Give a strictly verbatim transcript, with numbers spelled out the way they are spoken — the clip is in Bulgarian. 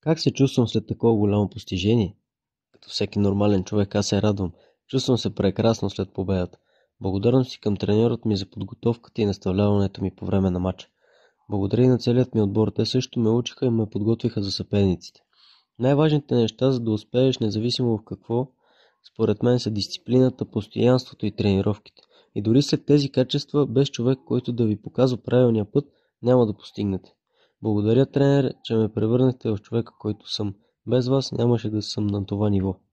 Как се чувствам след такова голямо постижение? Като всеки нормален човек, аз се радвам. Чувствам се прекрасно след победата. Благодарен си към треньорът ми за подготовката и наставляването ми по време на матча. Благодаря и на целият ми отбор. Те също ме учиха и ме подготвиха за съперниците. Най-важните неща, за да успееш, независимо в какво, според мен са дисциплината, постоянството и тренировките. И дори след тези качества, без човек, който да ви показва правилния път, няма да постигнете. Благодаря, тренер, че ме превърнахте в човека, който съм. Без вас нямаше да съм на това ниво.